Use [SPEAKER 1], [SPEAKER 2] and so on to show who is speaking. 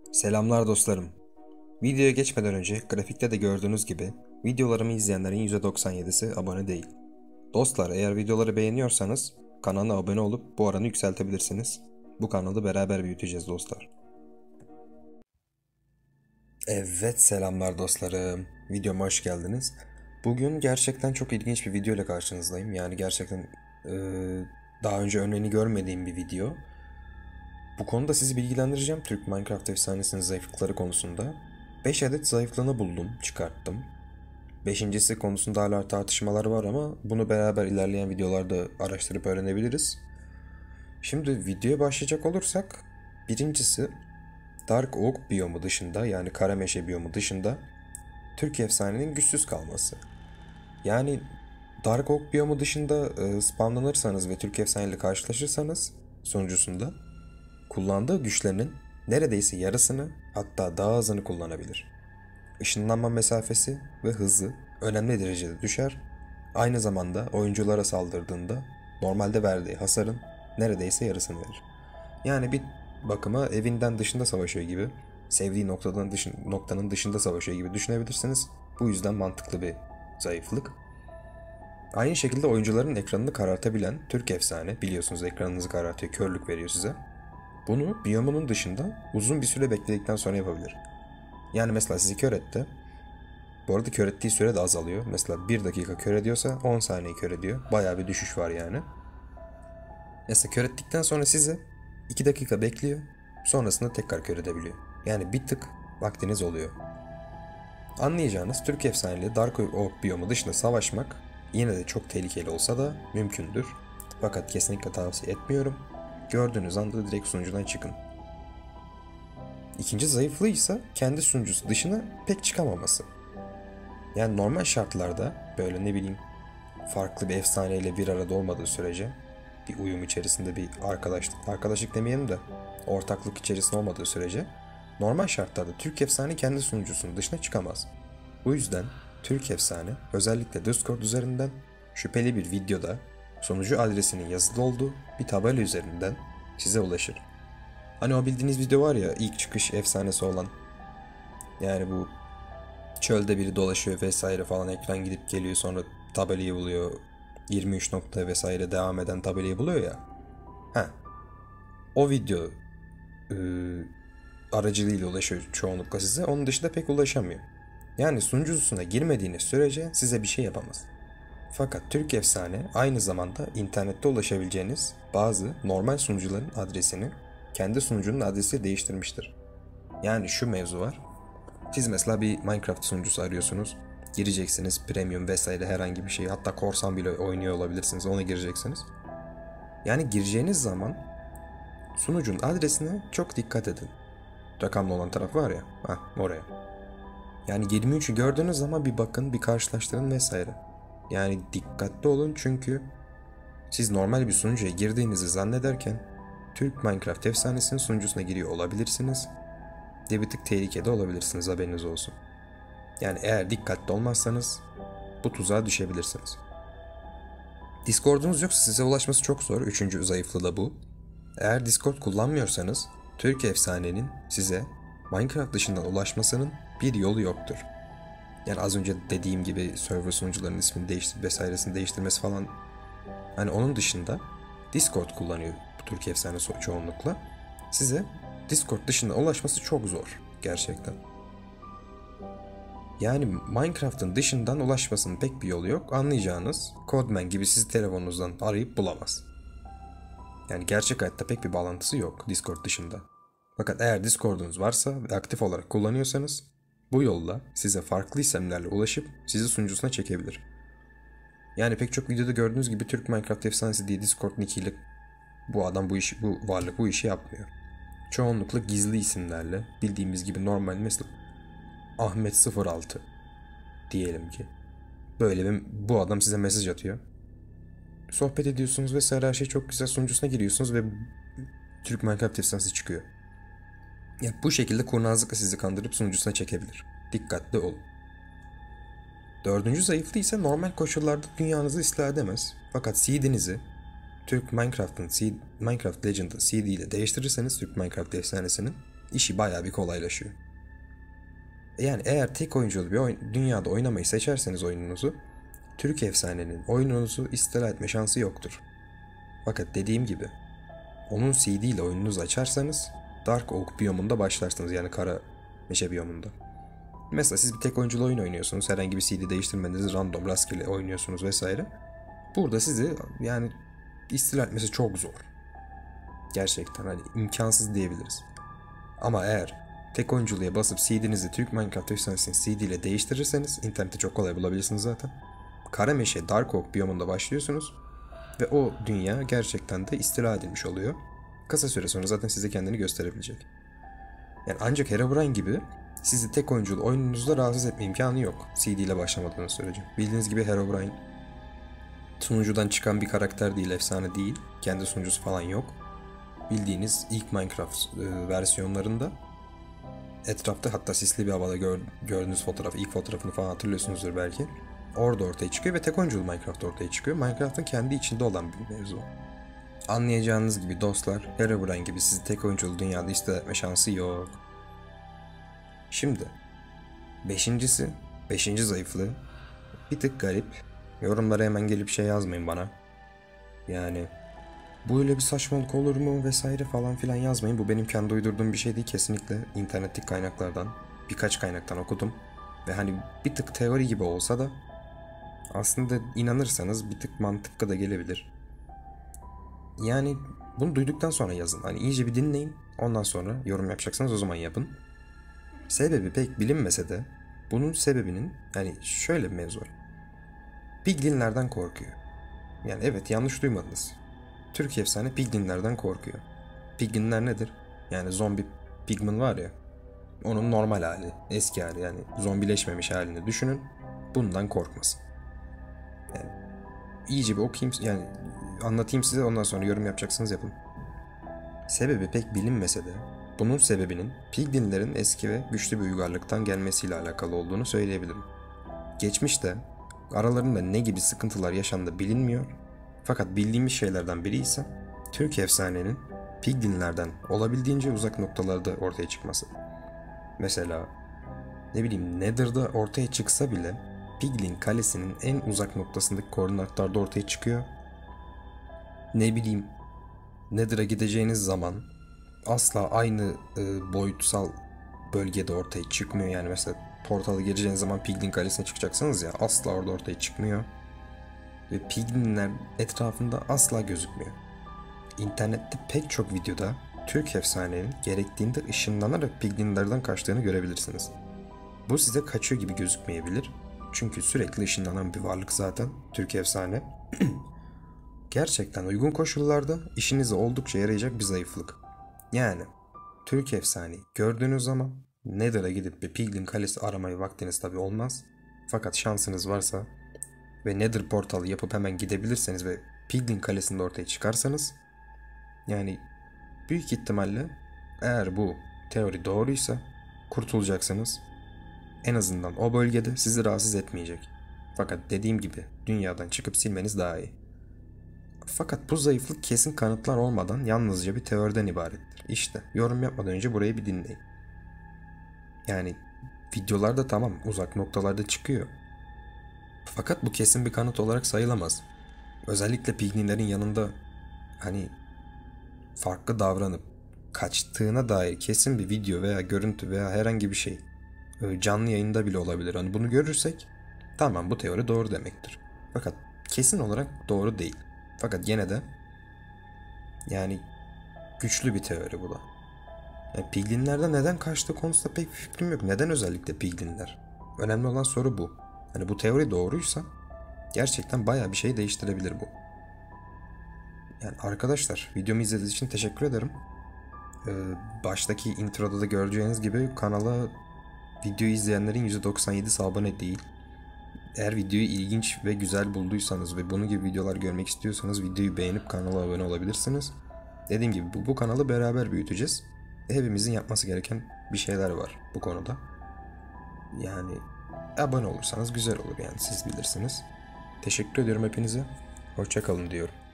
[SPEAKER 1] Selamlar dostlarım. Videoya geçmeden önce grafikte de gördüğünüz gibi videolarımı izleyenlerin %97'si abone değil. Dostlar, eğer videoları beğeniyorsanız kanala abone olup bu oranı yükseltebilirsiniz. Bu kanalı beraber büyüteceğiz dostlar. Evet, selamlar dostlarım. Videoma hoş geldiniz. Bugün gerçekten çok ilginç bir video ile karşınızdayım. Yani gerçekten daha önce örneğini görmediğim bir video. Bu konuda sizi bilgilendireceğim Türk Minecraft efsanesinin zayıflıkları konusunda. 5 adet zayıflığını buldum, çıkarttım. Beşincisi konusunda hala tartışmalar var ama bunu beraber ilerleyen videolarda araştırıp öğrenebiliriz. Şimdi videoya başlayacak olursak, birincisi Dark Oak biyomu dışında, yani kara meşe biyomu dışında Türk efsanenin güçsüz kalması. Yani Dark Oak biyomu dışında spamlanırsanız ve Türk efsaneyle karşılaşırsanız sonucunda kullandığı güçlerinin neredeyse yarısını, hatta daha azını kullanabilir. Işınlanma mesafesi ve hızı önemli derecede düşer. Aynı zamanda oyunculara saldırdığında normalde verdiği hasarın neredeyse yarısını verir. Yani bir bakıma evinden dışında savaşıyor gibi, sevdiği noktanın dışında savaşıyor gibi düşünebilirsiniz. Bu yüzden mantıklı bir zayıflık. Aynı şekilde oyuncuların ekranını karartabilen Türk efsane, biliyorsunuz ekranınızı karartıyor, körlük veriyor size. Bunu biyomunun dışında uzun bir süre bekledikten sonra yapabilir. Yani mesela sizi kör etti. Bu arada kör ettiği süre de azalıyor. Mesela 1 dakika kör ediyorsa 10 saniye kör ediyor. Bayağı bir düşüş var yani. Mesela kör ettikten sonra sizi 2 dakika bekliyor. Sonrasında tekrar kör edebiliyor. Yani bir tık vaktiniz oluyor. Anlayacağınız Türk efsaneli Dark Oak biyomu dışında savaşmak yine de çok tehlikeli olsa da mümkündür. Fakat kesinlikle tavsiye etmiyorum. Gördüğünüz anda direkt sunucudan çıkın. İkinci zayıflığı ise kendi sunucusu dışına pek çıkamaması. Yani normal şartlarda böyle ne bileyim farklı bir efsaneyle bir arada olmadığı sürece, bir uyum içerisinde bir arkadaşlık demeyelim de ortaklık içerisinde olmadığı sürece normal şartlarda Türk efsane kendi sunucusunun dışına çıkamaz. Bu yüzden Türk efsane özellikle Discord üzerinden şüpheli bir videoda sunucu adresinin yazılı olduğu bir tabela üzerinden size ulaşır. Hani o bildiğiniz video var ya, ilk çıkış efsanesi olan, yani bu çölde biri dolaşıyor vesaire falan, ekran gidip geliyor, sonra tabelayı buluyor. 23 nokta vesaire devam eden tabelayı buluyor ya. Ha, o video aracılığıyla ulaşıyor çoğunlukla size. Onun dışında pek ulaşamıyor. Yani sunucusuna girmediğiniz sürece size bir şey yapamaz. Fakat Türk efsane aynı zamanda internette ulaşabileceğiniz bazı normal sunucuların adresini kendi sunucunun adresiyle değiştirmiştir. Yani şu mevzu var. Siz mesela bir Minecraft sunucusu arıyorsunuz. Gireceksiniz, premium vesaire herhangi bir şey, hatta korsan bile oynuyor olabilirsiniz, ona gireceksiniz. Yani gireceğiniz zaman sunucun adresine çok dikkat edin. Rakamlı olan taraf var ya, oraya. Yani 23'ü gördüğünüz zaman bir bakın, bir karşılaştırın vesaire. Yani dikkatli olun, çünkü siz normal bir sunucuya girdiğinizi zannederken Türk Minecraft efsanesinin sunucusuna giriyor olabilirsiniz ve bir tık tehlikede olabilirsiniz, haberiniz olsun. Yani eğer dikkatli olmazsanız bu tuzağa düşebilirsiniz. Discord'unuz yoksa size ulaşması çok zor. Üçüncü zayıflığı da bu. Eğer Discord kullanmıyorsanız Türk efsanenin size Minecraft dışından ulaşmasının bir yolu yoktur. Yani az önce dediğim gibi server sunucularının ismini vesairesini değiştirmesi falan. Hani onun dışında Discord kullanıyor bu Türk efsanesi çoğunlukla. Size Discord dışından ulaşması çok zor gerçekten. Yani Minecraft'ın dışından ulaşmasının pek bir yolu yok. Anlayacağınız, Codeman gibi sizi telefonunuzdan arayıp bulamaz. Yani gerçek hayatta pek bir bağlantısı yok Discord dışında. Fakat eğer Discord'unuz varsa ve aktif olarak kullanıyorsanız bu yolla size farklı isimlerle ulaşıp sizi sunucusuna çekebilir. Yani pek çok videoda gördüğünüz gibi Türk Minecraft efsanesi diye Discord nickiyle bu adam bu varlık bu işi yapmıyor. Çoğunlukla gizli isimlerle, bildiğimiz gibi normal, mesela Ahmet 06 diyelim ki. Bu adam size mesaj atıyor. Sohbet ediyorsunuz vesaire, her şey çok güzel, sunucusuna giriyorsunuz ve Türk Minecraft efsanesi çıkıyor. Yani bu şekilde kurnazlıkla sizi kandırıp sunucusuna çekebilir. Dikkatli olun. Dördüncü zayıflığı ise normal koşullarda dünyanızı ıslah edemez. Fakat seed'inizi Türk Minecraft Legend'ın seed ile değiştirirseniz, Türk Minecraft efsanesinin, işi bayağı bir kolaylaşıyor. Yani eğer tek oyunculu bir dünyada oynamayı seçerseniz oyununuzu, Türk efsanenin oyununuzu istila etme şansı yoktur. Fakat dediğim gibi onun CD ile oyununuzu açarsanız Dark Oak biyomunda başlarsınız, yani kara meşe biyomunda. Mesela siz bir tek oyunculu oyun oynuyorsunuz, herhangi bir CD değiştirmeniz, random rastgele oynuyorsunuz vesaire. Burada sizi yani istila etmesi çok zor. Gerçekten hani imkansız diyebiliriz. Ama eğer tek oyunculuğa basıp CD'nizi Türk Minecraft efsanesini CD ile değiştirirseniz, internette çok kolay bulabilirsiniz zaten. Karameşe Dark Oak biyomunda başlıyorsunuz ve o dünya gerçekten de istila edilmiş oluyor. Kısa süre sonra zaten size kendini gösterebilecek. Yani ancak Herobrine gibi sizi tek oyunculu oyununuzda rahatsız etme imkanı yok CD ile başlamadığınız sürece. Bildiğiniz gibi Herobrine sunucudan çıkan bir karakter değil, efsane değil. Kendi sunucusu falan yok. Bildiğiniz ilk Minecraft versiyonlarında etrafta, hatta sisli bir havada gördüğünüz fotoğraf, ilk fotoğrafını falan hatırlıyorsunuzdur belki. Orada ortaya çıkıyor ve tek oyunculu Minecraft ortaya çıkıyor. Minecraft'ın kendi içinde olan bir mevzu. Anlayacağınız gibi dostlar, Herobrine gibi sizi tek oyunculu dünyada istila etme şansı yok. Şimdi beşincisi, beşinci zayıflığı bir tık garip. Yorumlara hemen gelip şey yazmayın bana. Yani böyle bir saçmalık olur mu vesaire falan filan yazmayın. Bu benim kendi uydurduğum bir şey değil, kesinlikle internetteki kaynaklardan, birkaç kaynaktan okudum. Ve hani bir tık teori gibi olsa da aslında inanırsanız bir tık mantıklı da gelebilir. Yani bunu duyduktan sonra yazın. Hani iyice bir dinleyin. Ondan sonra yorum yapacaksanız o zaman yapın. Sebebi pek bilinmese de bunun sebebinin yani şöyle bir mevzu var. Piglinlerden korkuyor. Yani evet, yanlış duymadınız. Türk efsane piglinlerden korkuyor. Piglinler nedir? Yani zombi pigman var ya. Onun normal hali, eski hali, yani zombileşmemiş halini düşünün. Bundan korkmasın. Yani iyice bir okuyayım, yani anlatayım size, ondan sonra yorum yapacaksınız yapın. Sebebi pek bilinmese de bunun sebebinin piglinlerin eski ve güçlü bir uygarlıktan gelmesiyle alakalı olduğunu söyleyebilirim. Geçmişte aralarında ne gibi sıkıntılar yaşandığı bilinmiyor. Fakat bildiğimiz şeylerden biri ise Türk efsanenin piglinlerden olabildiğince uzak noktalarda ortaya çıkması. Mesela ne bileyim, Nether'da ortaya çıksa bile Piglin kalesinin en uzak noktasındaki koordinatlarda ortaya çıkıyor. Ne bileyim, Nether'a gideceğiniz zaman asla aynı boyutsal bölgede ortaya çıkmıyor. Yani mesela portala gireceğiniz zaman Piglin kalesine çıkacaksınız ya, asla orada ortaya çıkmıyor. Ve Piglinler etrafında asla gözükmüyor. İnternette pek çok videoda Türk efsanenin gerektiğinde ışınlanarak Piglinlerden kaçtığını görebilirsiniz. Bu size kaçıyor gibi gözükmeyebilir. Çünkü sürekli ışınlanan bir varlık zaten Türk efsane. Gerçekten uygun koşullarda işinize oldukça yarayacak bir zayıflık. Yani Türk efsaneyi gördüğünüz zaman Nether'a gidip bir Piglin kalesi aramayı vaktiniz tabi olmaz. Fakat şansınız varsa ve Nether portalı yapıp hemen gidebilirseniz ve Piglin kalesinde ortaya çıkarsanız, yani büyük ihtimalle eğer bu teori doğruysa kurtulacaksınız. En azından o bölgede sizi rahatsız etmeyecek. Fakat dediğim gibi dünyadan çıkıp silmeniz daha iyi. Fakat bu zayıflık kesin kanıtlar olmadan yalnızca bir teoriden ibarettir. İşte yorum yapmadan önce burayı bir dinleyin. Yani videolarda tamam uzak noktalarda çıkıyor. Fakat bu kesin bir kanıt olarak sayılamaz. Özellikle piglinlerin yanında hani farklı davranıp kaçtığına dair kesin bir video veya görüntü veya herhangi bir şey, canlı yayında bile olabilir. Hani bunu görürsek tamam, bu teori doğru demektir. Fakat kesin olarak doğru değil. Fakat yine de yani güçlü bir teori bu da. Yani piglinlerden neden kaçtığı konusunda pek bir fikrim yok. Neden özellikle piglinler? Önemli olan soru bu. Hani bu teori doğruysa gerçekten bayağı bir şey değiştirebilir bu. Yani arkadaşlar, videomu izlediğiniz için teşekkür ederim. Baştaki introda da göreceğiniz gibi kanala videoyu izleyenlerin %97'si abone değil. Eğer videoyu ilginç ve güzel bulduysanız ve bunun gibi videolar görmek istiyorsanız videoyu beğenip kanala abone olabilirsiniz. Dediğim gibi bu kanalı beraber büyüteceğiz. Hepimizin yapması gereken bir şeyler var bu konuda. Yani abone olursanız güzel olur, yani siz bilirsiniz. Teşekkür ediyorum hepinize. Hoşça kalın diyorum.